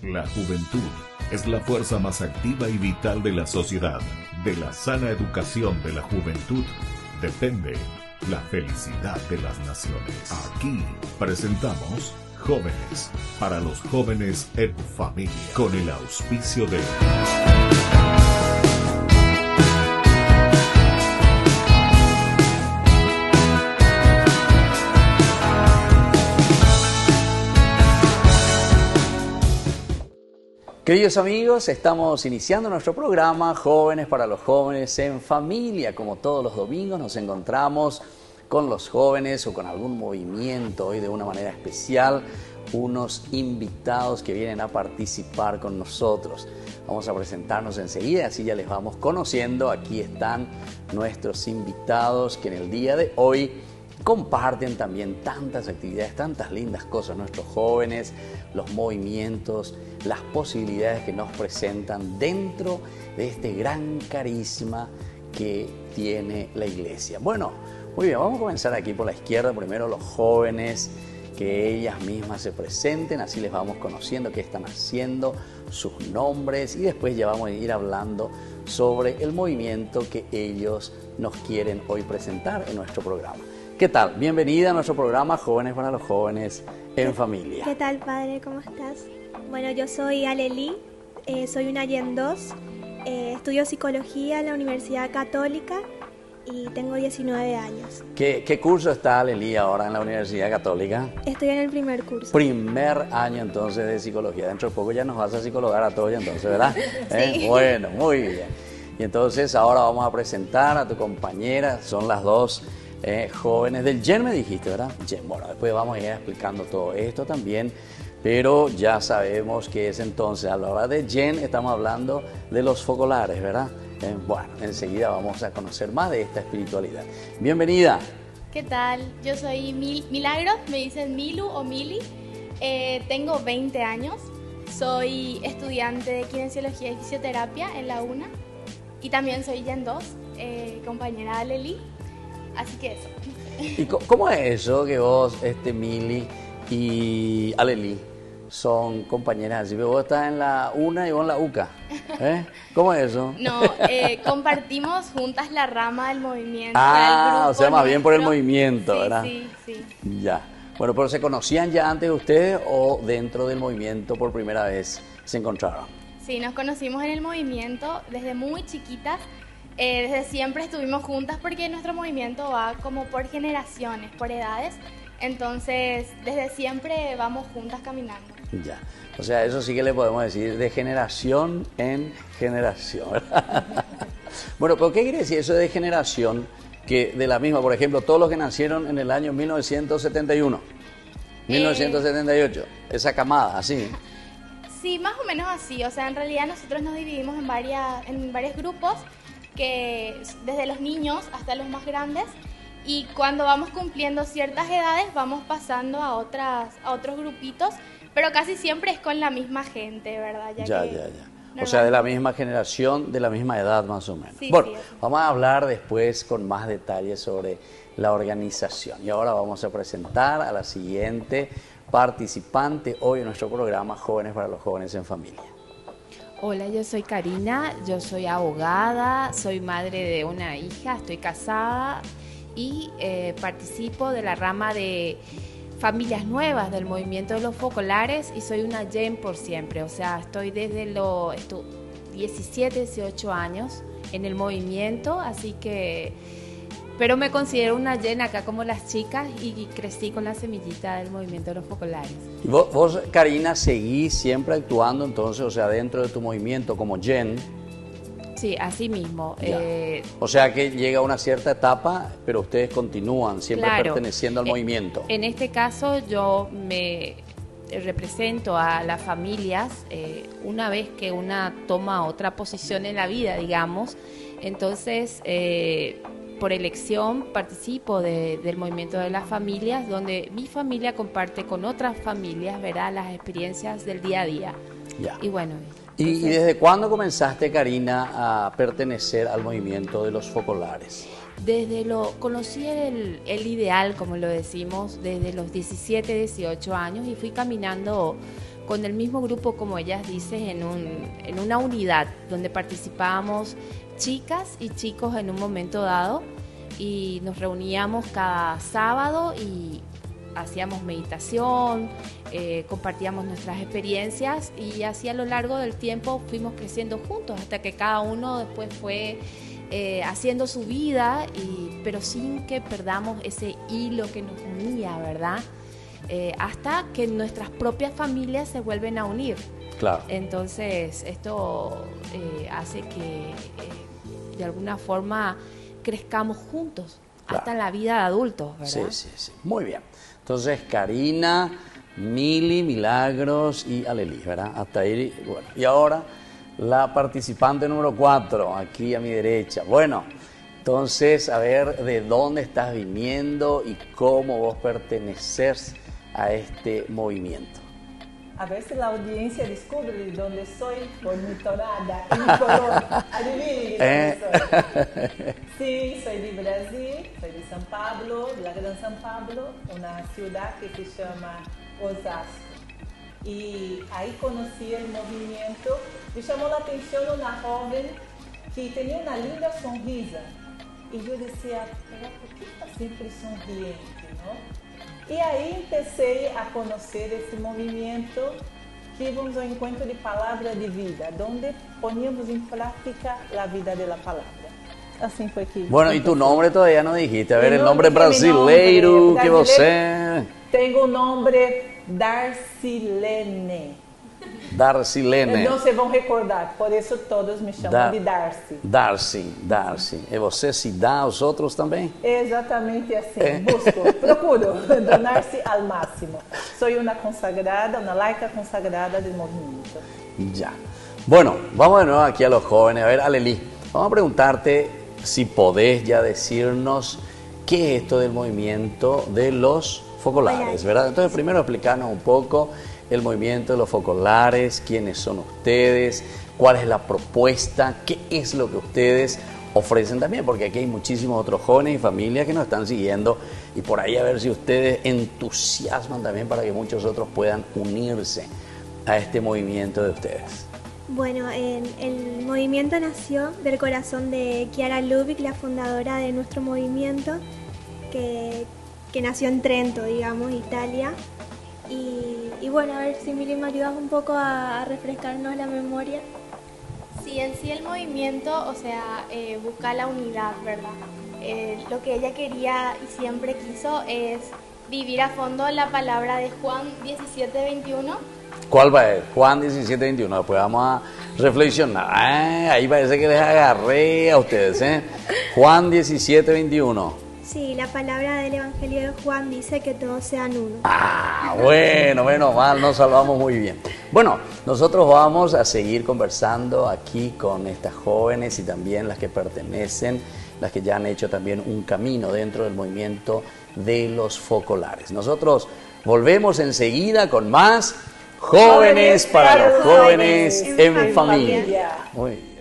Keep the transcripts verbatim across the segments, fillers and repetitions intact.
La juventud es la fuerza más activa y vital de la sociedad. De la sana educación de la juventud depende la felicidad de las naciones. Aquí presentamos Jóvenes para los Jóvenes en Familia, con el auspicio de... Queridos amigos, estamos iniciando nuestro programa Jóvenes para los Jóvenes en Familia. Como todos los domingos nos encontramos con los jóvenes o con algún movimiento, hoy de una manera especial, unos invitados que vienen a participar con nosotros. Vamos a presentarnos enseguida, así ya les vamos conociendo. Aquí están nuestros invitados que en el día de hoy comparten también tantas actividades, tantas lindas cosas, nuestros jóvenes, los movimientos, las posibilidades que nos presentan dentro de este gran carisma que tiene la iglesia. Bueno, muy bien, vamos a comenzar aquí por la izquierda, primero los jóvenes, que ellas mismas se presenten, así les vamos conociendo qué están haciendo, sus nombres, y después ya vamos a ir hablando sobre el movimiento que ellos nos quieren hoy presentar en nuestro programa. ¿Qué tal? Bienvenida a nuestro programa Jóvenes para los Jóvenes en Familia. ¿Qué tal, padre? ¿Cómo estás? Bueno, yo soy Aleli, eh, soy una Gen dos, eh, estudio psicología en la Universidad Católica y tengo diecinueve años. ¿Qué, qué curso está Aleli ahora en la Universidad Católica? Estoy en el primer curso. Primer año entonces de psicología. Dentro de poco ya nos vas a psicologar a todos entonces, ¿verdad? Sí. ¿Eh? Bueno, muy bien. Y entonces ahora vamos a presentar a tu compañera, son las dos Eh, jóvenes del Gen, me dijiste, ¿verdad? Gen. Bueno, después vamos a ir explicando todo esto también, pero ya sabemos que es entonces, a la hora de Gen, estamos hablando de los focolares, ¿verdad? Eh, bueno, enseguida vamos a conocer más de esta espiritualidad. Bienvenida. ¿Qué tal? Yo soy Mil Milagros, me dicen Milu o Mili, eh, tengo veinte años, soy estudiante de Kinesiología y Fisioterapia en la UNA y también soy Gen dos, eh, compañera de Aleli. Así que eso. ¿Y cómo es eso que vos, este Mili y Aleli son compañeras así? Vos estás en la UNA y vos en la UCA. ¿Eh? ¿Cómo es eso? No, eh, compartimos juntas la rama del movimiento. Ah, grupo o sea, más bien por el nuestro. movimiento, sí, ¿verdad? Sí, sí. Ya. Bueno, pero ¿se conocían ya antes de ustedes o dentro del movimiento por primera vez se encontraron? Sí, nos conocimos en el movimiento desde muy chiquitas. Eh, desde siempre estuvimos juntas porque nuestro movimiento va como por generaciones, por edades. Entonces, desde siempre vamos juntas caminando. Ya, o sea, eso sí que le podemos decir de generación en generación. Bueno, pero ¿qué quiere decir eso de generación? Que de la misma, por ejemplo, todos los que nacieron en el año mil novecientos setenta y uno, mil novecientos setenta y ocho, eh, esa camada, así. Sí, más o menos así. O sea, en realidad nosotros nos dividimos en, varias, en varios grupos, que desde los niños hasta los más grandes, y cuando vamos cumpliendo ciertas edades vamos pasando a otras a otros grupitos, pero casi siempre es con la misma gente, ¿verdad? Ya, ya, ya. ya. O sea, de la misma generación, de la misma edad más o menos. Sí, bueno, sí, vamos a hablar después con más detalles sobre la organización. Y ahora vamos a presentar a la siguiente participante hoy en nuestro programa Jóvenes para los Jóvenes en Familia. Hola, yo soy Karina, yo soy abogada, soy madre de una hija, estoy casada y eh, participo de la rama de familias nuevas del movimiento de los focolares y soy una Gen por siempre, o sea, estoy desde los diecisiete, dieciocho años en el movimiento, así que, pero me considero una Gen acá como las chicas y crecí con la semillita del movimiento de los focolares. ¿Y vos, vos, Karina, seguís siempre actuando entonces, o sea, dentro de tu movimiento como Gen? Sí, así mismo. Eh, o sea que llega una cierta etapa, pero ustedes continúan siempre claro, perteneciendo al eh, movimiento. En este caso yo me represento a las familias eh, una vez que una toma otra posición en la vida, digamos, entonces... Eh, por elección participo de, del movimiento de las familias, donde mi familia comparte con otras familias, ¿verdad?, las experiencias del día a día. Ya. Y bueno. ¿Y, entonces, ¿Y desde cuándo comenzaste, Karina, a pertenecer al movimiento de los focolares? Desde lo, conocí el, el ideal, como lo decimos, desde los diecisiete, dieciocho años y fui caminando con el mismo grupo, como ellas dicen, en, un, en una unidad donde participábamos chicas y chicos en un momento dado, y nos reuníamos cada sábado y hacíamos meditación, eh, compartíamos nuestras experiencias, y así a lo largo del tiempo fuimos creciendo juntos hasta que cada uno después fue eh, haciendo su vida, y, pero sin que perdamos ese hilo que nos unía, ¿verdad? Eh, hasta que nuestras propias familias se vuelven a unir. Claro. Entonces esto eh, hace que eh, de alguna forma crezcamos juntos, claro, hasta en la vida de adultos, ¿verdad? Sí, sí, sí. Muy bien. Entonces, Karina, Mili, Milagros y Aleli, ¿verdad? Hasta ahí, bueno. Y ahora, la participante número cuatro, aquí a mi derecha. Bueno, entonces, a ver de dónde estás viniendo y cómo vos perteneces a este movimiento. A ver si la audiencia descubre de dónde soy por mi tonada y mi color. Adivinen de dónde soy. Sí, soy de Brasil, soy de São Paulo, de la Gran São Paulo, una ciudad que se llama Osasco. Y ahí conocí el movimiento. Me llamó la atención una joven que tenía una linda sonrisa. Y yo decía, pero ¿por qué está siempre sonriente, no? Y ahí empecé a conocer ese movimiento que íbamos ao encuentro de Palabra de Vida, donde poníamos en práctica la vida de la palabra. Así fue que... Bueno, y tu nombre todavía no dijiste. A ver, el, el nombre brasileiro que você... Tengo un nombre Darcilene. Darcilene. Não se vão recordar, por isso todos me chamam Dar de Darcy. Darcy, Darcy. E você se dá aos outros também? Exatamente assim, é. Busco, procuro donar-se ao máximo. Sou uma consagrada, uma laica consagrada do movimento. Ya. Bueno, vamos de nuevo aquí a los jóvenes. A ver, Aleli, vamos a preguntarte si podés ya decirnos qué es esto del movimiento de los focolares, ¿verdad? Entonces, primero explicarnos un poco el movimiento de los focolares, quiénes son ustedes, cuál es la propuesta, qué es lo que ustedes ofrecen también, porque aquí hay muchísimos otros jóvenes y familias que nos están siguiendo, y por ahí a ver si ustedes entusiasman también para que muchos otros puedan unirse a este movimiento de ustedes. Bueno, el, el movimiento nació del corazón de Chiara Lubich, la fundadora de nuestro movimiento, que, que nació en Trento, digamos, Italia. Y, y bueno, a ver si Mili me ayudas un poco a, a refrescarnos la memoria. Sí, en sí el movimiento, o sea, eh, busca la unidad, ¿verdad? Eh, lo que ella quería y siempre quiso es vivir a fondo la palabra de Juan diecisiete veintiuno. ¿Cuál va a ser? Juan diecisiete veintiuno. Después vamos a reflexionar. Ah, ahí parece que les agarré a ustedes, ¿eh? Juan diecisiete veintiuno. Sí, la palabra del Evangelio de Juan dice que todos sean uno. Ah, bueno, menos mal, nos salvamos muy bien. Bueno, nosotros vamos a seguir conversando aquí con estas jóvenes y también las que pertenecen, las que ya han hecho también un camino dentro del movimiento de los focolares. Nosotros volvemos enseguida con más Jóvenes para los Jóvenes en Familia. Muy bien.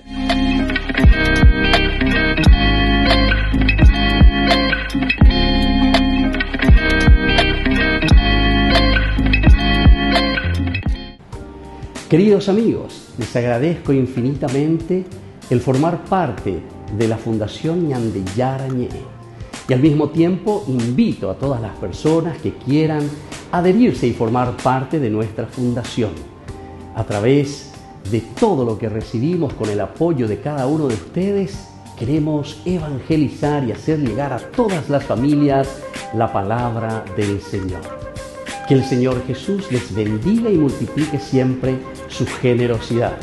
Queridos amigos, les agradezco infinitamente el formar parte de la Fundación Ñandeyara-Ñe, y al mismo tiempo invito a todas las personas que quieran adherirse y formar parte de nuestra fundación. A través de todo lo que recibimos con el apoyo de cada uno de ustedes, queremos evangelizar y hacer llegar a todas las familias la palabra del Señor. Que el Señor Jesús les bendiga y multiplique siempre su generosidad.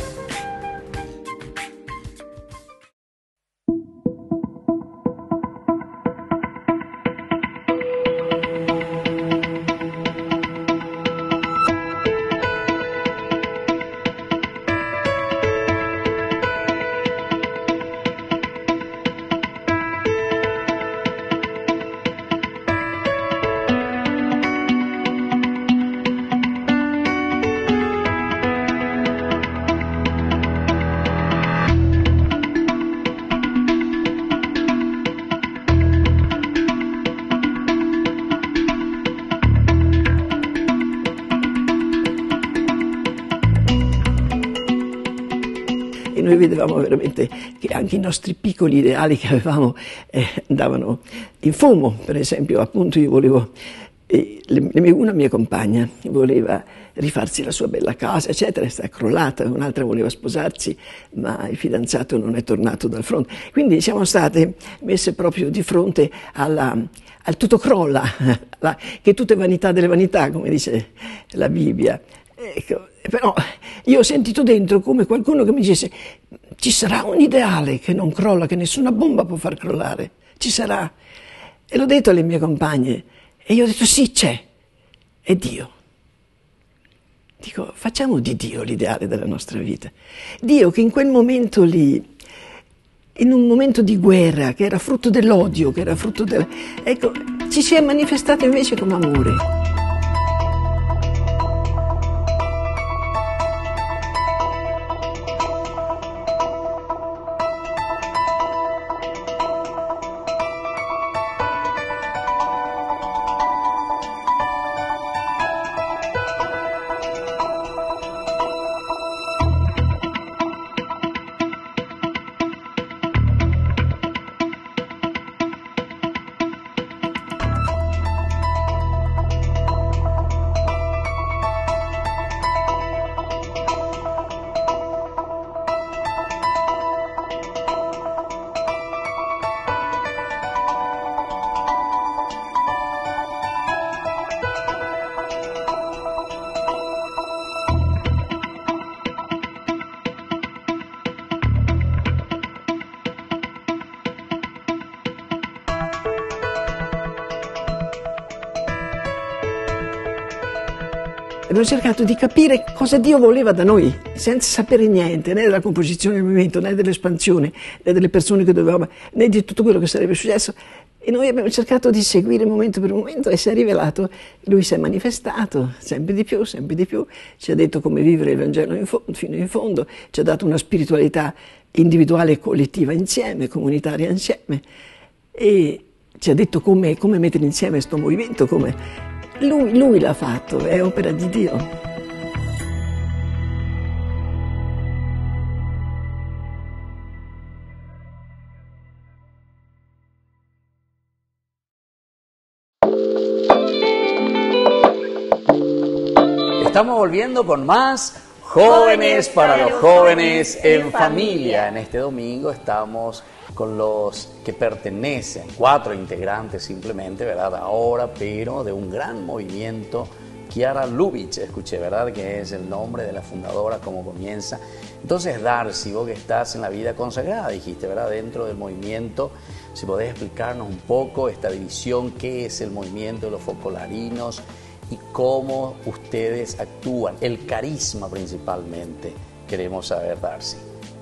e noi vedevamo veramente che anche i nostri piccoli ideali che avevamo eh, andavano in fumo. Per esempio, appunto, io volevo, eh, le, le mie, una mia compagna voleva rifarsi la sua bella casa, eccetera, è stata crollata, un'altra voleva sposarsi, ma il fidanzato non è tornato dal fronte. Quindi siamo state messe proprio di fronte alla, al tutto crolla, la, che tutto è vanità delle vanità, come dice la Bibbia. Ecco, però io ho sentito dentro come qualcuno che mi dicesse: ci sarà un ideale che non crolla, che nessuna bomba può far crollare, ci sarà. E l'ho detto alle mie compagne, e io ho detto: sì, c'è, è Dio. Dico, facciamo di Dio l'ideale della nostra vita. Dio che in quel momento lì, in un momento di guerra, che era frutto dell'odio, che era frutto del... ecco, ci si è manifestato invece come amore. Abbiamo cercato di capire cosa Dio voleva da noi, senza sapere niente, né della composizione del movimento, né dell'espansione, né delle persone che dovevamo, né di tutto quello che sarebbe successo. E noi abbiamo cercato di seguire momento per momento e si è rivelato, lui si è manifestato sempre di più, sempre di più, ci ha detto come vivere il Vangelo in fondo, fino in fondo, ci ha dato una spiritualità individuale e collettiva insieme, comunitaria insieme, e ci ha detto come, come mettere insieme questo movimento, come... Lui, lui l'ha fatto, è opera di Dio. Estamos volviendo con más Jóvenes para los Jóvenes en Familia. En este domingo estamos con los que pertenecen, cuatro integrantes simplemente, ¿verdad? Ahora, pero de un gran movimiento, Chiara Lubich, escuché, ¿verdad? Que es el nombre de la fundadora, cómo comienza. Entonces, Darcy, vos que estás en la vida consagrada, dijiste, ¿verdad? Dentro del movimiento, si podés explicarnos un poco esta división, qué es el movimiento de los focolarinos y cómo ustedes actúan, el carisma principalmente, queremos saber, Darcy.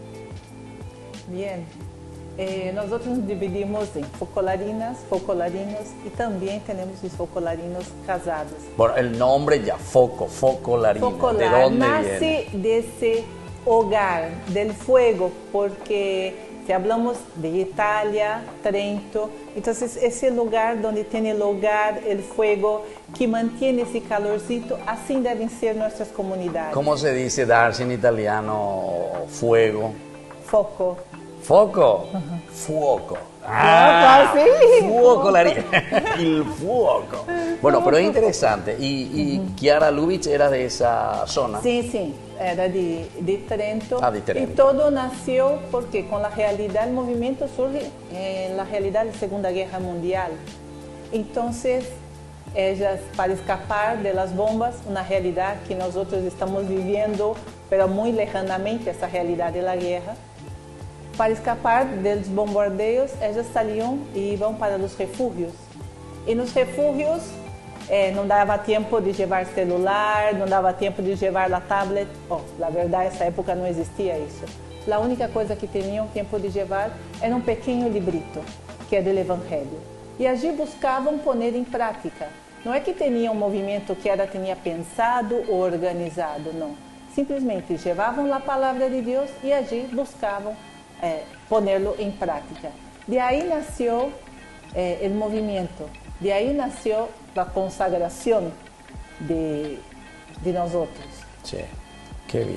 Bien. Eh, nosotros nos dividimos en focolarinas, focolarinos y también tenemos los focolarinos casados. Bueno, el nombre ya, foco, focolarino, Focolar, ¿de dónde nace viene? de ese hogar, del fuego, porque si hablamos de Italia, Trento, entonces ese lugar donde tiene el hogar, el fuego, que mantiene ese calorcito, así deben ser nuestras comunidades. ¿Cómo se dice, Darcy, en italiano, fuego? Foco. Foco, uh-huh. Fuoco. Ah, sí. Fuoco, la el fuoco. Bueno, pero es interesante. Y, y uh-huh. Chiara Lubich era de esa zona. Sí, sí, era de, de Trento. Ah, de Trento. Y todo nació porque con la realidad, el movimiento surge en la realidad de la Segunda Guerra Mundial. Entonces, ellas, para escapar de las bombas, una realidad que nosotros estamos viviendo, pero muy lejanamente, esa realidad de la guerra. Para escapar dos bombardeos, elas saíam e iam para os refúgios. E nos refúgios eh, não dava tempo de levar celular, não dava tempo de levar a tablet. Oh, na verdade, nessa época não existia isso. A única coisa que tinham tempo de levar era um pequeno librito, que é do Evangelho. E allí buscavam pôr em prática. Não é que tinham um movimento que era tinha pensado ou organizado, não. Simplesmente levavam a palavra de Deus e allí buscavam Eh, ponerlo en práctica. De ahí nació eh, el movimiento, de ahí nació la consagración de, de nosotros. Sí, qué bien.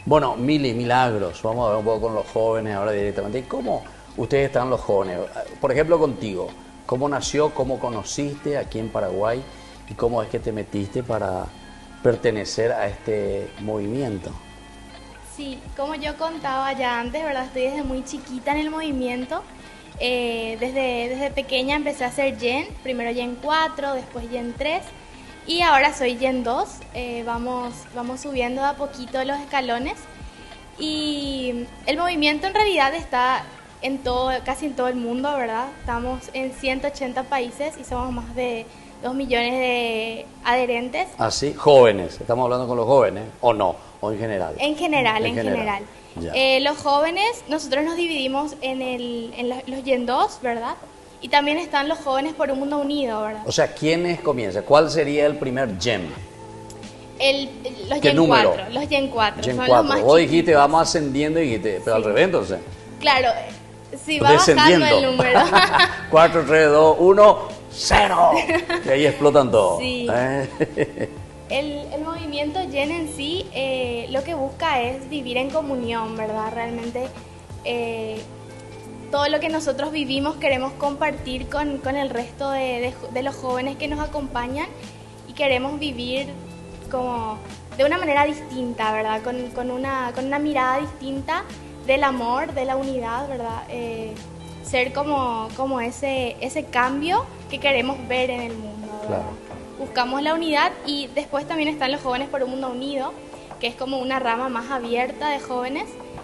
Bueno, Mili, Milagros, vamos a ver un poco con los jóvenes ahora directamente. ¿Y cómo ustedes están los jóvenes? Por ejemplo, contigo, ¿cómo nació, cómo conociste aquí en Paraguay y cómo es que te metiste para pertenecer a este movimiento? Sí, como yo contaba ya antes, ¿verdad? Estoy desde muy chiquita en el movimiento. Eh, desde, desde pequeña empecé a hacer Yen, primero Yen cuatro, después Yen tres y ahora soy Yen dos. Eh, vamos, vamos subiendo de a poquito los escalones y el movimiento en realidad está en todo, casi en todo el mundo, ¿verdad? Estamos en ciento ochenta países y somos más de dos millones de adherentes. ¿Ah, sí? Jóvenes, ¿estamos hablando con los jóvenes o no? ¿O en general? En general, en, en general. general. Eh, los jóvenes, nosotros nos dividimos en, el, en los, los Yen dos, ¿verdad? Y también están los jóvenes por un mundo unido, ¿verdad? O sea, ¿quiénes comienzan? ¿Cuál sería el primer Yen? El, los Yen cuatro. Los Yen cuatro. Yen son cuatro. Los más Vos chiquitos. dijiste, vamos ascendiendo y dijiste, pero sí. Al revés entonces. Claro, sí, va bajando el número. cuatro, tres, dos, uno, cero. Y ahí explotan todos. Sí. ¿Eh? El, el movimiento Yen en sí eh, lo que busca es vivir en comunión, ¿verdad? Realmente eh, todo lo que nosotros vivimos queremos compartir con, con el resto de, de, de los jóvenes que nos acompañan y queremos vivir como de una manera distinta, ¿verdad? Con, con, una, con una mirada distinta del amor, de la unidad, ¿verdad? Eh, ser como, como ese, ese cambio que queremos ver en el mundo, ¿verdad? Claro. Buscamos la unidad y después también están los jóvenes por un mundo unido, que es como una rama más abierta de jóvenes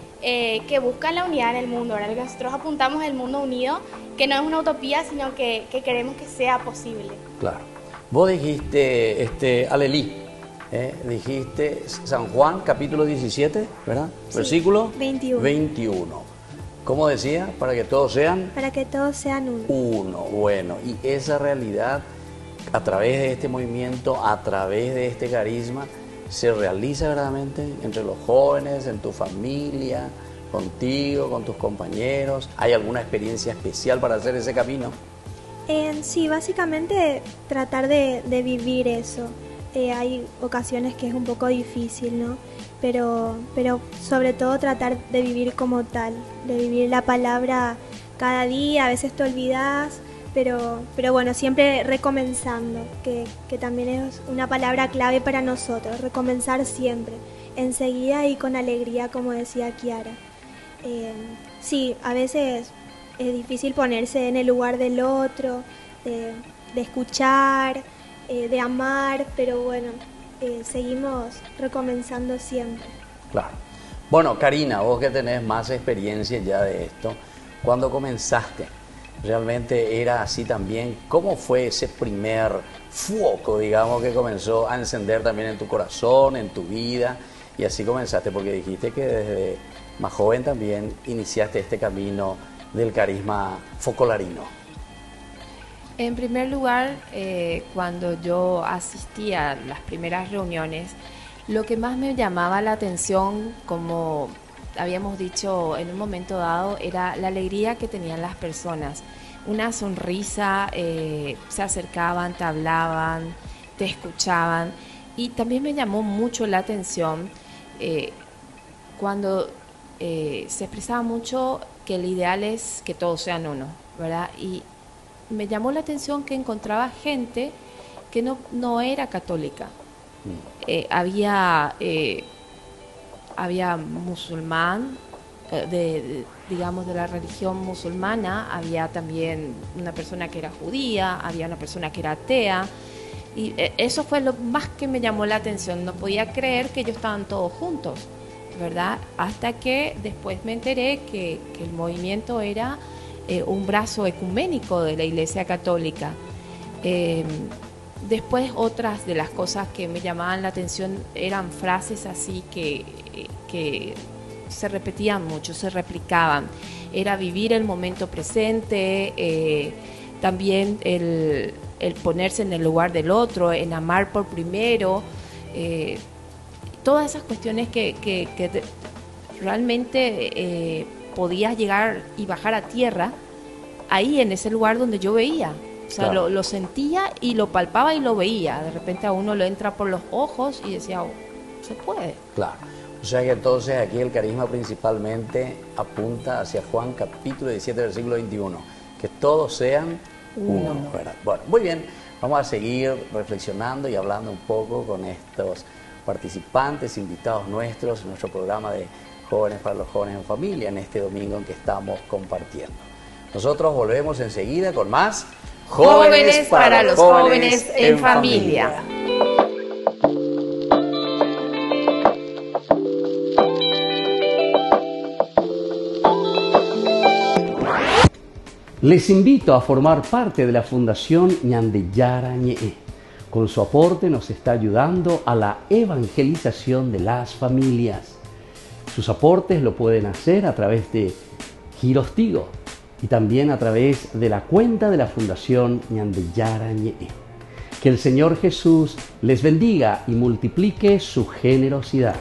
eh, que buscan la unidad en el mundo, ¿verdad? Lo que nosotros apuntamos es el mundo unido, que no es una utopía, sino que, que queremos que sea posible. Claro. Vos dijiste, este, Alelí, ¿eh? dijiste San Juan, capítulo diecisiete, ¿verdad? Sí, versículo veintiuno. veintiuno. ¿Cómo decía? Para que todos sean... Para que todos sean uno. Uno, bueno. Y esa realidad, a través de este movimiento, a través de este carisma, se realiza verdaderamente entre los jóvenes, en tu familia, contigo, con tus compañeros. ¿Hay alguna experiencia especial para hacer ese camino? Eh, sí, básicamente tratar de, de vivir eso. Eh, hay ocasiones que es un poco difícil, ¿no? Pero, pero sobre todo tratar de vivir como tal, de vivir la palabra cada día. A veces te olvidas, pero, pero bueno, siempre recomenzando, que, que también es una palabra clave para nosotros, recomenzar siempre, enseguida y con alegría, como decía Kiara. Eh, sí, a veces es difícil ponerse en el lugar del otro, de, de escuchar, eh, de amar, pero bueno, eh, seguimos recomenzando siempre. Claro. Bueno, Karina, vos que tenés más experiencia ya de esto, ¿cuándo comenzaste? ¿Realmente era así también? ¿Cómo fue ese primer foco, digamos, que comenzó a encender también en tu corazón, en tu vida? Y así comenzaste, porque dijiste que desde más joven también iniciaste este camino del carisma focolarino. En primer lugar, eh, cuando yo asistía a las primeras reuniones, lo que más me llamaba la atención, como habíamos dicho en un momento dado, era la alegría que tenían las personas. Una sonrisa, eh, se acercaban, te hablaban, te escuchaban. Y también me llamó mucho la atención eh, cuando eh, se expresaba mucho que el ideal es que todos sean uno, ¿verdad? Y me llamó la atención que encontraba gente que no, no era católica. Eh, había, eh, había musulmán, eh, de, de, digamos, de la religión musulmana, había también una persona que era judía, había una persona que era atea, y eh, eso fue lo más que me llamó la atención. No podía creer que ellos estaban todos juntos, ¿verdad? Hasta que después me enteré que, que el movimiento era eh, un brazo ecuménico de la Iglesia Católica. Eh, después otras de las cosas que me llamaban la atención eran frases así que, que se repetían mucho, se replicaban. Era vivir el momento presente, eh, también el, el ponerse en el lugar del otro, en amar por primero, eh, todas esas cuestiones que, que, que realmente eh, podías llegar y bajar a tierra ahí en ese lugar donde yo veía. O sea, claro. lo, lo sentía y lo palpaba y lo veía. De repente a uno le entra por los ojos y decía, oh, se puede. Claro. O sea que entonces aquí el carisma principalmente apunta hacia Juan capítulo diecisiete, versículo veintiuno, que todos sean uno, Uno. ¿verdad? Bueno, muy bien, vamos a seguir reflexionando y hablando un poco con estos participantes, invitados nuestros en nuestro programa de Jóvenes para los Jóvenes en Familia, en este domingo en que estamos compartiendo. Nosotros volvemos enseguida con más Jóvenes para los Jóvenes en Familia. Les invito a formar parte de la Fundación Ñandeyara Ñe'e. Con su aporte nos está ayudando a la evangelización de las familias. Sus aportes lo pueden hacer a través de Giros Tigo y también a través de la cuenta de la Fundación Ñandeyara Ñe'e. Que el Señor Jesús les bendiga y multiplique su generosidad.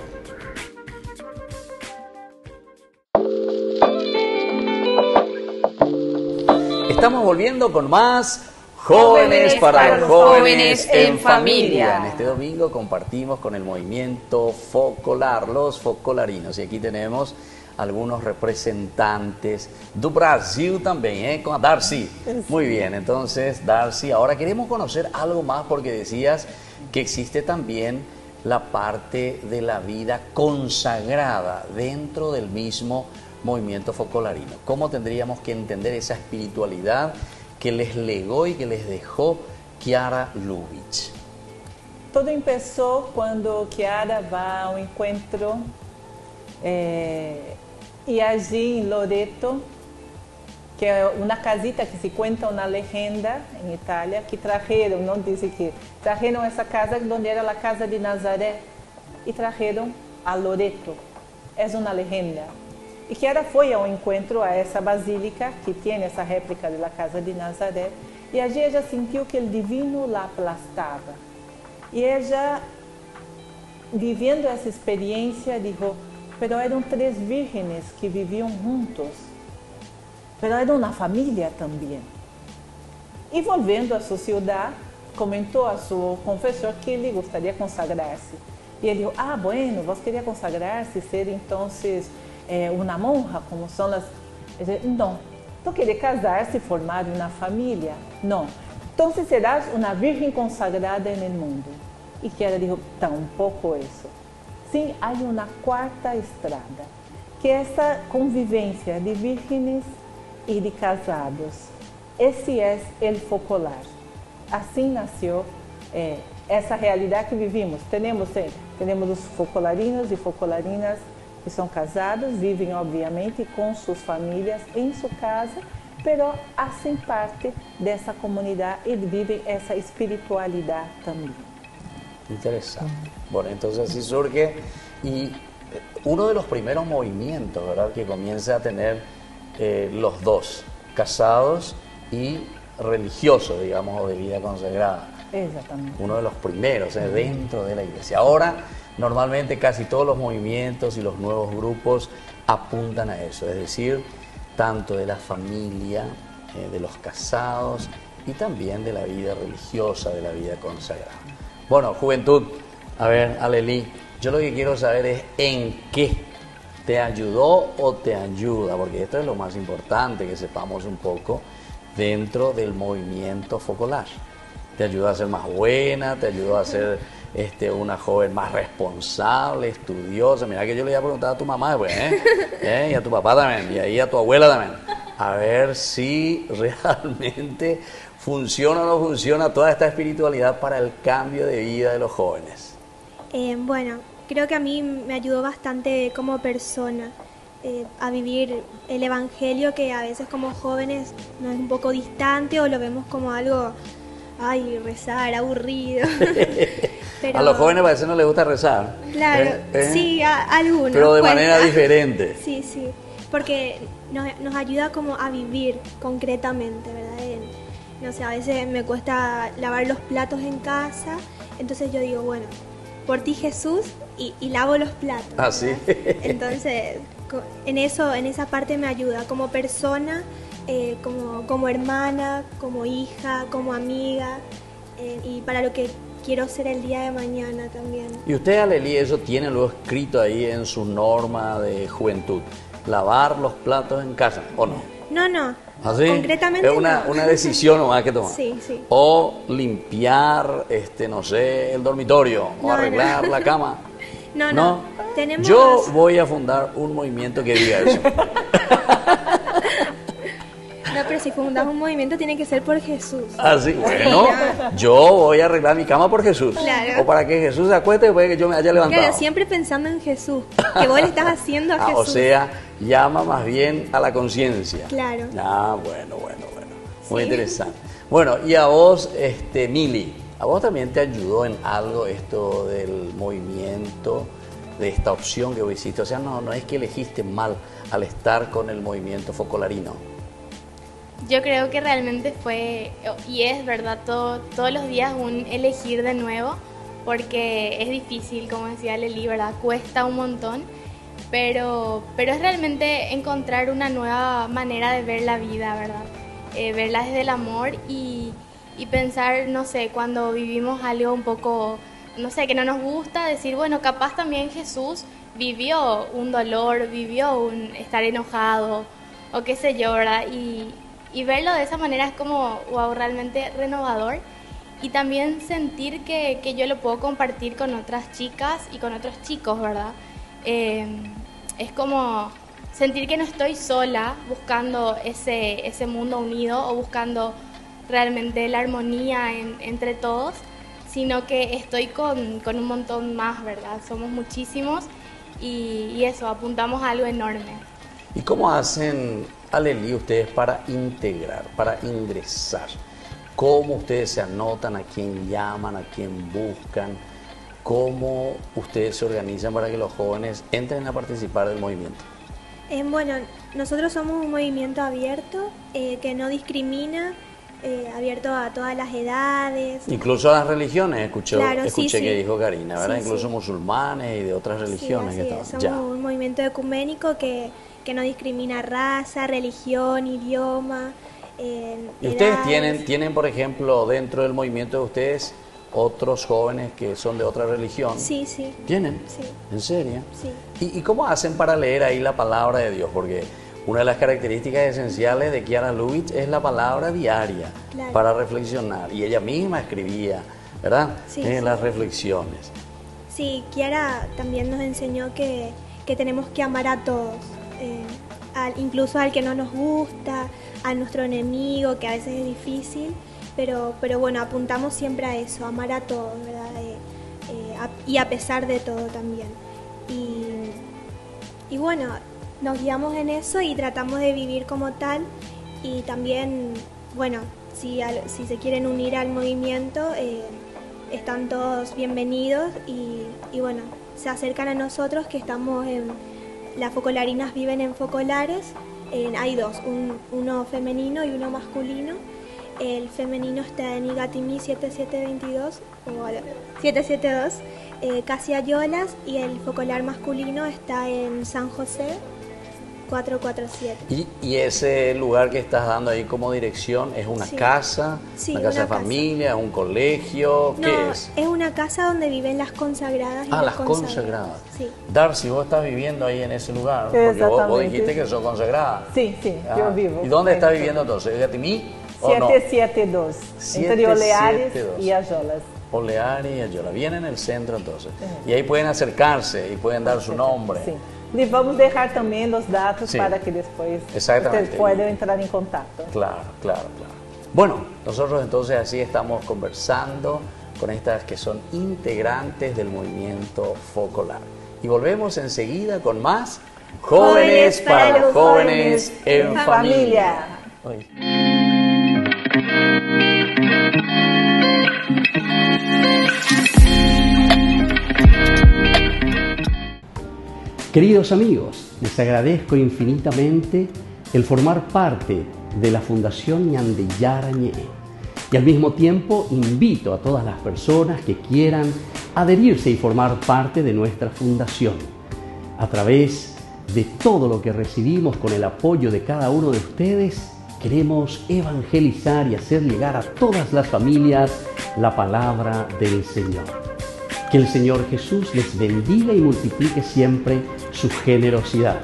Estamos volviendo con más Jóvenes para los Jóvenes en Familia. En este domingo compartimos con el movimiento Focolar, los focolarinos. Y aquí tenemos algunos representantes do Brasil también, ¿eh? Con Darcy. Muy bien, entonces Darcy, ahora queremos conocer algo más porque decías que existe también la parte de la vida consagrada dentro del mismo movimiento focolarino. ¿Cómo tendríamos que entender esa espiritualidad que les legó y que les dejó Chiara Lubich? Todo empezó cuando Chiara va a un encuentro eh, y allí en Loreto, que es una casita que se cuenta una leyenda en Italia, que trajeron, no dice que, trajeron esa casa donde era la casa de Nazaré y trajeron a Loreto. Es una leyenda. Y Chiara foi ao encontro a essa basílica que tem essa réplica da casa de Nazaré e allí ela sentiu que o divino la aplastava. E ela, vivendo essa experiência, disse, pero eram três vírgenes que viviam juntos, pero eram uma família também. E voltando à sua cidade, comentou a seu confessor que ele gostaria de consagrar-se. E ele disse, ah, bueno, você queria consagrar-se, ser então Eh, una monja, como son las... No, tú quieres casarse y formar una familia. No, entonces serás una virgen consagrada en el mundo. Y Chiara dijo, tampoco eso. Sí, hay una cuarta estrada, que es esa convivencia de vírgenes y de casados. Ese es el focolar. Así nació eh, esa realidad que vivimos. Tenemos, eh, tenemos los focolarinos y focolarinas que são casados, vivem obviamente com suas famílias em sua casa, pero fazem parte dessa comunidade e vivem essa espiritualidade também. Interesante. Bueno, entonces así surge y uno de los primeros movimientos, ¿verdad?, que comienza a tener eh, los dos, casados y religiosos, digamos, o de vida consagrada. Exactamente. Uno de los primeros, eh, dentro de la iglesia. Ahora, normalmente casi todos los movimientos y los nuevos grupos apuntan a eso, es decir, tanto de la familia, eh, de los casados y también de la vida religiosa, de la vida consagrada. Bueno, juventud, a ver, Aleli, yo lo que quiero saber es en qué te ayudó o te ayuda, porque esto es lo más importante, que sepamos un poco dentro del movimiento focolar. Te ayuda a ser más buena, te ayuda a ser este, una joven más responsable, estudiosa. Mira que yo le iba a preguntar a tu mamá después, ¿eh? ¿Eh? Y a tu papá también, y ahí a tu abuela también. A ver si realmente funciona o no funciona toda esta espiritualidad para el cambio de vida de los jóvenes. Eh, bueno, creo que a mí me ayudó bastante como persona eh, a vivir el evangelio, que a veces como jóvenes nos es un poco distante o lo vemos como algo, ay, rezar, aburrido. Pero, a los jóvenes parece que no les gusta rezar. Claro, ¿Eh? ¿Eh? sí, a, a algunos. Pero de cuenta. manera diferente. Sí, sí, porque nos, nos ayuda como a vivir concretamente, ¿verdad? En, no sé, a veces me cuesta lavar los platos en casa, entonces yo digo, bueno, por ti Jesús, y, y lavo los platos. Ah, sí. Entonces, en eso, en esa parte me ayuda como persona, eh, como, como hermana, como hija, como amiga, eh, y para lo que quiero ser el día de mañana también. Y usted, Aleli, eso tiene luego escrito ahí en su norma de juventud, lavar los platos en casa, ¿o no? No, no. ¿Así? Concretamente es una, no. una decisión nomás que tomar. Sí, sí. O limpiar, este, no sé, el dormitorio, No, o arreglar no. la cama. No, ¿No? no. Tenemos... Yo voy a fundar un movimiento que diga eso. No, pero si fundas un movimiento tiene que ser por Jesús. Así, bueno, yo voy a arreglar mi cama por Jesús. Claro. O para que Jesús se acueste después de que yo me haya levantado. Claro, siempre pensando en Jesús, que vos le estás haciendo a Ah, Jesús. o sea, llama más bien a la conciencia. Claro. Ah, bueno, bueno, bueno. Muy Sí. interesante. Bueno, y a vos, este, Mili, ¿a vos también te ayudó en algo esto del movimiento, de esta opción que vos hiciste? O sea, no, no es que elegiste mal al estar con el movimiento focolarino. Yo creo que realmente fue, y es verdad, todo, todos los días un elegir de nuevo, porque es difícil, como decía Leli, ¿verdad? Cuesta un montón, pero, pero es realmente encontrar una nueva manera de ver la vida, ¿verdad? Eh, verla desde el amor y, y pensar, no sé, cuando vivimos algo un poco, no sé, que no nos gusta, decir, bueno, capaz también Jesús vivió un dolor, vivió un estar enojado, o qué sé yo, ¿verdad? Y, y verlo de esa manera es como, wow, realmente renovador. Y también sentir que, que yo lo puedo compartir con otras chicas y con otros chicos, ¿verdad? Eh, es como sentir que no estoy sola buscando ese, ese mundo unido o buscando realmente la armonía en, entre todos, sino que estoy con, con un montón más, ¿verdad? Somos muchísimos y, y eso, apuntamos a algo enorme. ¿Y cómo hacen, Aleli, ustedes para integrar, para ingresar? ¿Cómo ustedes se anotan, a quién llaman, a quién buscan? ¿Cómo ustedes se organizan para que los jóvenes entren a participar del movimiento? Eh, bueno, nosotros somos un movimiento abierto, eh, que no discrimina, eh, abierto a todas las edades. Incluso a las religiones, escuché, Claro, sí, escuché que sí. dijo Karina, ¿verdad? Sí, Incluso sí. musulmanes y de otras religiones. Sí, que así es. estaban. Somos Ya. un movimiento ecuménico que, que no discrimina raza, religión, idioma. Eh, ¿Y ustedes edades. tienen, tienen, por ejemplo, dentro del movimiento de ustedes, otros jóvenes que son de otra religión? Sí, sí. ¿Tienen? Sí. ¿En serio? Sí. ¿Y, y cómo hacen para leer ahí la palabra de Dios? Porque una de las características esenciales de Kiara Lubitsch es la palabra diaria, Claro. para reflexionar. Y ella misma escribía, ¿verdad? Sí, en sí. las reflexiones. Sí, Kiara también nos enseñó que, que tenemos que amar a todos, eh, al, incluso al que no nos gusta, a nuestro enemigo, que a veces es difícil, pero, pero bueno, apuntamos siempre a eso, amar a todos, ¿verdad? Eh, eh, a- y a pesar de todo también. Y, y bueno, nos guiamos en eso y tratamos de vivir como tal y también, bueno, si, al- si se quieren unir al movimiento, eh, están todos bienvenidos y, y bueno, se acercan a nosotros que estamos en, las focolarinas viven en Focolares, en- hay dos, un- uno femenino y uno masculino. El femenino está en Igatimí siete siete veintidós, o siete siete dos, eh, Casi Ayolas, y el focolar masculino está en San José cuatro cuatro siete. Y, y ese lugar que estás dando ahí como dirección, ¿es una Sí. casa? Sí, ¿Una casa una de casa. familia? ¿Un colegio? ¿Qué No, es? una casa donde viven las consagradas y Ah, los las consagradas. Sí. Darcy, vos estás viviendo ahí en ese lugar, porque vos, vos Exactamente. dijiste que sos consagrada. Sí, sí, Ah, yo vivo. ¿Y dónde estás en- viviendo entonces? ¿En Gatimí o no? siete siete dos, entre Oleares siete siete dos. y Ayolas. Oleares y Ayola. Vienen en el centro entonces. Y ahí pueden acercarse y pueden dar su nombre. Sí. Le vamos dejar también los datos Sí. para que después Exactamente. ustedes puedan entrar en contacto. Claro, claro, claro. Bueno, nosotros entonces así estamos conversando con estas que son integrantes del movimiento Focolar. Y volvemos enseguida con más Jóvenes para los jóvenes en familia. Oye. Queridos amigos, les agradezco infinitamente el formar parte de la Fundación Ñandeyara Ñe'e. Y al mismo tiempo invito a todas las personas que quieran adherirse y formar parte de nuestra fundación. A través de todo lo que recibimos con el apoyo de cada uno de ustedes, queremos evangelizar y hacer llegar a todas las familias la palabra del Señor. Que el Señor Jesús les bendiga y multiplique siempre su generosidad.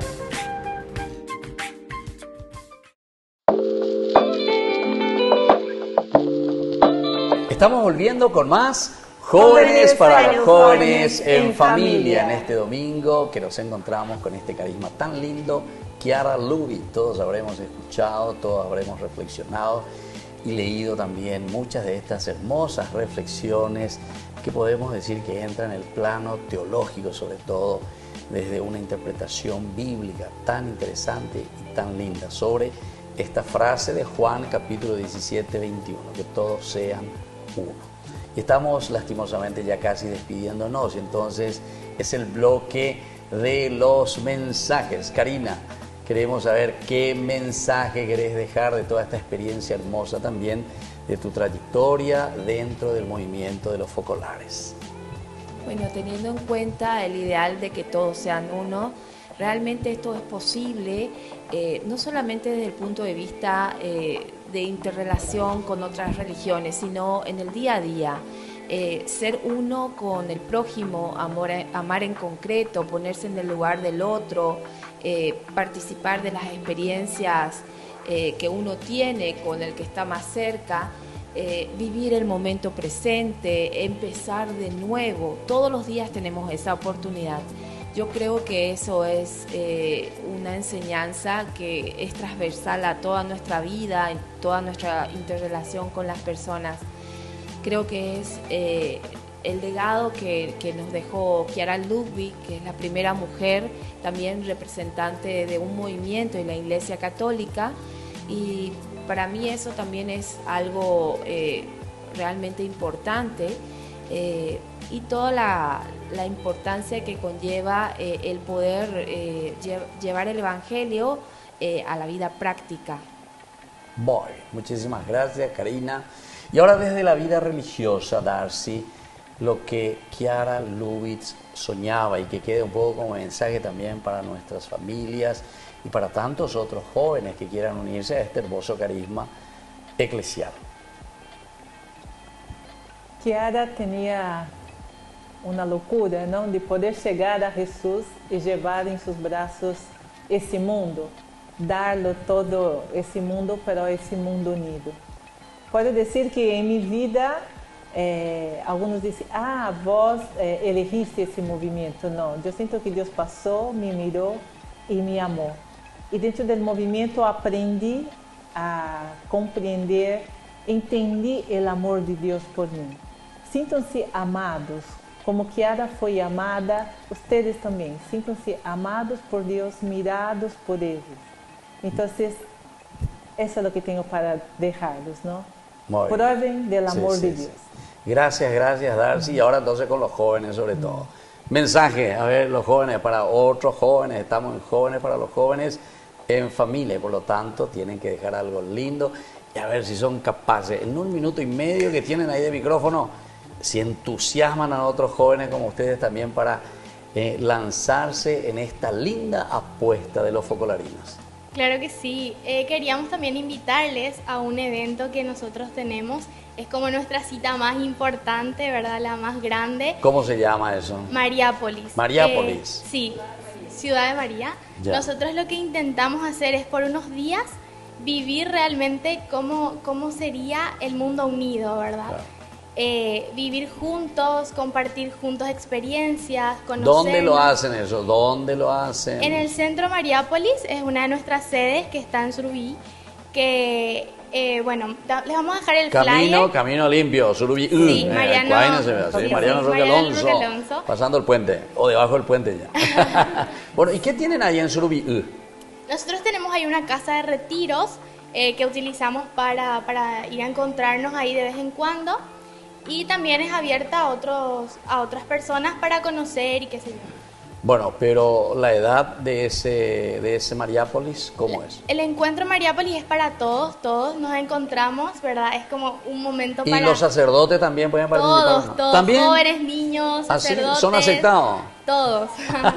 Estamos volviendo con más Jóvenes para los Jóvenes en Familia. En este domingo que nos encontramos con este carisma tan lindo, Chiara Lubich. Todos habremos escuchado, todos habremos reflexionado y leído también muchas de estas hermosas reflexiones que podemos decir que entran en el plano teológico, sobre todo desde una interpretación bíblica tan interesante y tan linda sobre esta frase de Juan capítulo diecisiete, veintiuno, que todos sean uno. Y estamos lastimosamente ya casi despidiéndonos, y entonces es el bloque de los mensajes. Karina, queremos saber qué mensaje querés dejar de toda esta experiencia hermosa también de tu trayectoria dentro del movimiento de los focolares. Bueno, teniendo en cuenta el ideal de que todos sean uno, realmente esto es posible, eh, no solamente desde el punto de vista eh, de interrelación con otras religiones, sino en el día a día. Eh, ser uno con el prójimo, amor, amar en concreto, ponerse en el lugar del otro, eh, participar de las experiencias eh, que uno tiene con el que está más cerca, eh, vivir el momento presente, empezar de nuevo. Todos los días tenemos esa oportunidad. Yo creo que eso es eh, una enseñanza que es transversal a toda nuestra vida, en toda nuestra interrelación con las personas. Creo que es eh, el legado que, que nos dejó Chiara Lubich, que es la primera mujer, también representante de un movimiento en la Iglesia Católica, y para mí eso también es algo eh, realmente importante. Eh, y toda la, la importancia que conlleva eh, el poder eh, lle llevar el Evangelio eh, a la vida práctica. Bueno, muchísimas gracias, Karina. Y ahora desde la vida religiosa, Darcy, lo que Chiara Lubich soñaba, y que quede un poco como mensaje también para nuestras familias y para tantos otros jóvenes que quieran unirse a este hermoso carisma eclesial. Chiara tenía una locura, ¿no?, de poder llegar a Jesús y llevar en sus brazos ese mundo, darlo todo ese mundo, pero ese mundo unido. Puedo decir que en mi vida, eh, algunos dicen, ah, vos eh, elegiste ese movimiento. No, yo siento que Dios pasó, me miró y me amó. Y dentro del movimiento aprendí a comprender, entendí el amor de Dios por mí. Siéntanse amados, como Chiara foi amada, ustedes también, siéntanse amados por Dios, mirados por ellos. Entonces, eso es lo que tengo para dejarlos, ¿no? Prueben del amor sí, sí, de Dios. Sí. Gracias, gracias, Darcy. Y ahora entonces con los jóvenes sobre todo. Mensaje, a ver, los jóvenes para otros jóvenes, estamos en Jóvenes para los Jóvenes en Familia, por lo tanto tienen que dejar algo lindo y a ver si son capaces, en un minuto y medio que tienen ahí de micrófono, si entusiasman a otros jóvenes como ustedes también para eh, lanzarse en esta linda apuesta de los focolarinos. Claro que sí, eh, queríamos también invitarles a un evento que nosotros tenemos, es como nuestra cita más importante, ¿verdad? La más grande. ¿Cómo se llama eso? Mariápolis. Mariápolis. Eh, sí, Ciudad de María. Ya. Nosotros lo que intentamos hacer es por unos días vivir realmente cómo, cómo sería el mundo unido, ¿verdad? Claro. Eh, vivir juntos, compartir juntos experiencias, conocernos. ¿Dónde lo hacen eso? ¿Dónde lo hacen? En el Centro Mariápolis, es una de nuestras sedes que está en Surubí, que, eh, bueno, da, les vamos a dejar el camino, flyer. Camino limpio, Surubí. Sí, uh, Mariano, eh, se ve, sí, sí, Mariano sí, Roque Mariano Alonso, Roque Alonso, pasando el puente, o debajo del puente ya. Bueno, ¿y qué tienen ahí en Surubí? Uh. Nosotros tenemos ahí una casa de retiros eh, que utilizamos para, para ir a encontrarnos ahí de vez en cuando. Y también es abierta a, otros, a otras personas para conocer y qué sé yo. Bueno, pero la edad de ese, de ese Mariápolis, ¿cómo es? El encuentro Mariápolis es para todos, todos nos encontramos, ¿verdad? Es como un momento ¿Y para... ¿Y los sacerdotes también pueden participar? Todos, ¿no? Todos, ¿También? Jóvenes, niños, sacerdotes. ¿Así? ¿Son aceptados? Todos.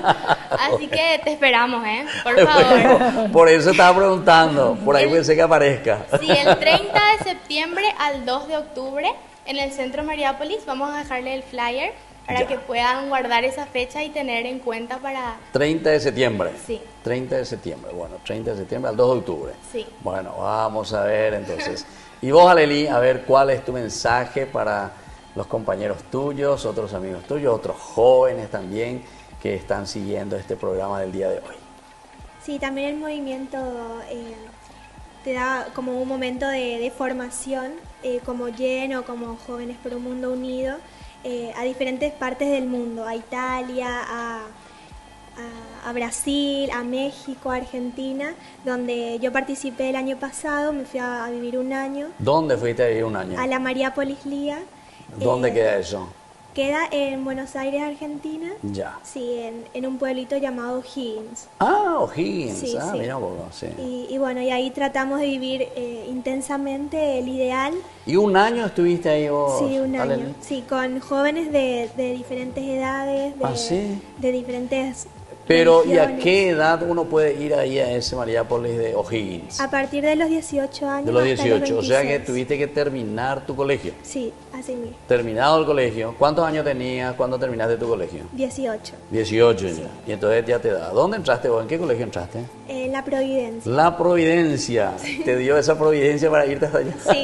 Así que te esperamos, ¿eh? Por favor. Bueno, por eso estaba preguntando, por ahí el, puede ser que aparezca. Sí, el treinta de septiembre al dos de octubre en el Centro Mariápolis. Vamos a dejarle el flyer para Ya. que puedan guardar esa fecha y tener en cuenta para... treinta de septiembre. Sí. treinta de septiembre, bueno, treinta de septiembre al dos de octubre. Sí. Bueno, vamos a ver entonces. Y vos, Aleli, a ver cuál es tu mensaje para los compañeros tuyos, otros amigos tuyos, otros jóvenes también que están siguiendo este programa del día de hoy. Sí, también el movimiento eh, te da como un momento de, de formación, eh, como lleno, como Jóvenes por un Mundo Unido, eh, a diferentes partes del mundo, a Italia, a, a, a Brasil, a México, a Argentina, donde yo participé el año pasado, me fui a, a vivir un año, ¿Dónde fuiste a vivir un año? a la Mariápolis Lía. ¿Dónde eh, queda eso? Queda en Buenos Aires, Argentina. Ya. Sí, en, en un pueblito llamado Higgins. Ah, O'Higgins. Sí, ah, sí. mira un poco, sí. Y, y bueno, y ahí tratamos de vivir eh, intensamente el ideal. ¿Y un año estuviste ahí vos? Sí, un Aleli? año. Sí, con jóvenes de, de diferentes edades, de, Ah, ¿sí? de diferentes Pero, ¿y a religiones. qué edad uno puede ir ahí a ese Mariápolis de O'Higgins? A partir de los dieciocho años. De los hasta dieciocho, o sea que veintiséis. tuviste que terminar tu colegio. Sí, así mismo. Terminado el colegio, ¿cuántos años tenías cuando terminaste tu colegio? dieciocho. dieciocho ya. Y entonces ya te da. ¿Dónde entraste vos? ¿En qué colegio entraste? En la Providencia. La Providencia. ¿Te dio esa Providencia para irte hasta allá? Sí.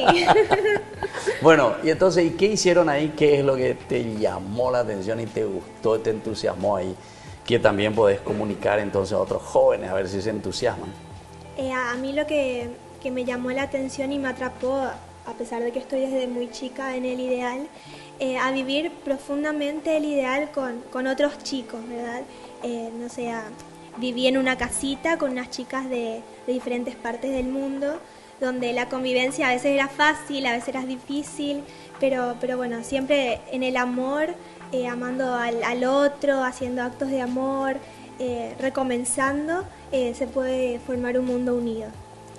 Bueno, y entonces, ¿y qué hicieron ahí? ¿Qué es lo que te llamó la atención y te gustó, te entusiasmó ahí? Que también podés comunicar entonces a otros jóvenes, a ver si se entusiasman. Eh, a a mí lo que, que me llamó la atención y me atrapó, a pesar de que estoy desde muy chica en el ideal, eh, a vivir profundamente el ideal con, con otros chicos, ¿verdad? Eh, no sé, a- viví en una casita con unas chicas de, de diferentes partes del mundo, donde la convivencia a veces era fácil, a veces era difícil, pero, pero bueno, siempre en el amor, eh, amando al, al otro, haciendo actos de amor, eh, recomenzando, eh, se puede formar un mundo unido.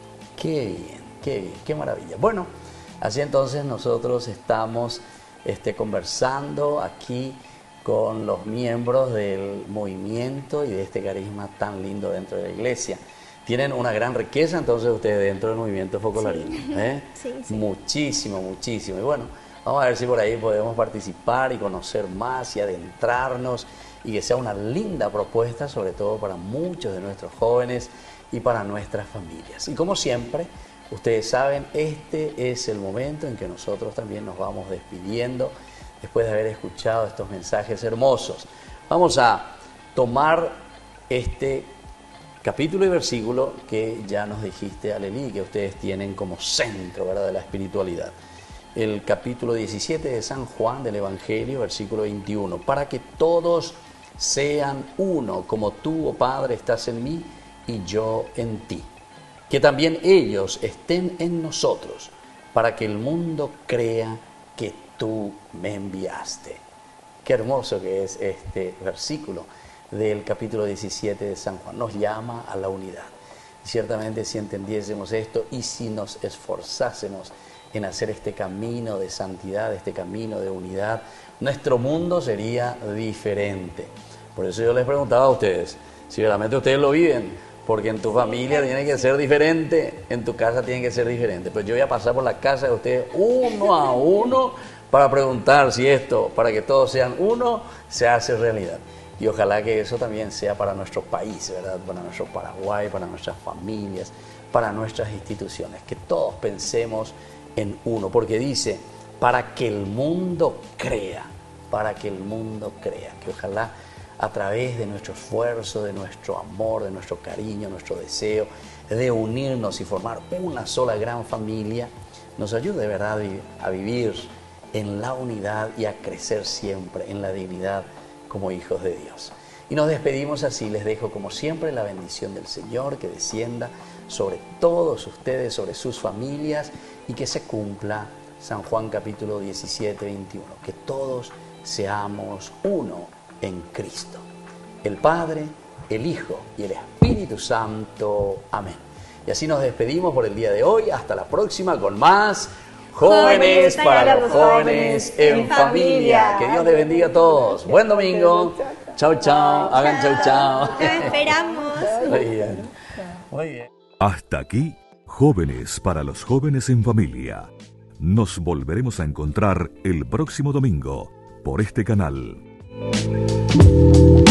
Qué bien, qué bien, qué maravilla. Bueno, así entonces nosotros estamos este, conversando aquí con los miembros del movimiento y de este carisma tan lindo dentro de la iglesia. Tienen una gran riqueza entonces ustedes dentro del movimiento focolarino. ¿eh? Sí, sí. Muchísimo, muchísimo. Y bueno, vamos a ver si por ahí podemos participar y conocer más y adentrarnos y que sea una linda propuesta, sobre todo para muchos de nuestros jóvenes y para nuestras familias. Y como siempre, ustedes saben, este es el momento en que nosotros también nos vamos despidiendo después de haber escuchado estos mensajes hermosos. Vamos a tomar este capítulo y versículo que ya nos dijiste, Aleli, que ustedes tienen como centro, ¿verdad?, de la espiritualidad. El capítulo diecisiete de San Juan del Evangelio, versículo veintiuno. Para que todos sean uno, como tú, oh Padre, estás en mí y yo en ti. Que también ellos estén en nosotros, para que el mundo crea que tú me enviaste. Qué hermoso que es este versículo del capítulo diecisiete de San Juan. Nos llama a la unidad. Ciertamente, si entendiésemos esto y si nos esforzásemos en hacer este camino de santidad, este camino de unidad, nuestro mundo sería diferente. Por eso yo les preguntaba a ustedes, si realmente ustedes lo viven, porque en tu familia tiene que ser diferente, en tu casa tiene que ser diferente. Pues yo voy a pasar por la casa de ustedes uno a uno para preguntar si esto, para que todos sean uno, se hace realidad. Y ojalá que eso también sea para nuestro país, ¿verdad? Para nuestro Paraguay, para nuestras familias, para nuestras instituciones. Que todos pensemos en uno, porque dice, para que el mundo crea, para que el mundo crea. Que ojalá a través de nuestro esfuerzo, de nuestro amor, de nuestro cariño, nuestro deseo, de unirnos y formar una sola gran familia, nos ayude de verdad a vivir en la unidad y a crecer siempre en la dignidad como hijos de Dios. Y nos despedimos así, les dejo como siempre la bendición del Señor que descienda sobre todos ustedes, sobre sus familias y que se cumpla San Juan capítulo diecisiete, veintiuno, que todos seamos uno en Cristo, el Padre, el Hijo y el Espíritu Santo. Amén. Y así nos despedimos por el día de hoy, hasta la próxima con más Jóvenes para los jóvenes en familia. Que Dios les bendiga a todos. Buen domingo. Chao, chao. Hagan chao, chao. Los esperamos. Muy bien. Muy bien. Hasta aquí, Jóvenes para los jóvenes en familia. Nos volveremos a encontrar el próximo domingo por este canal.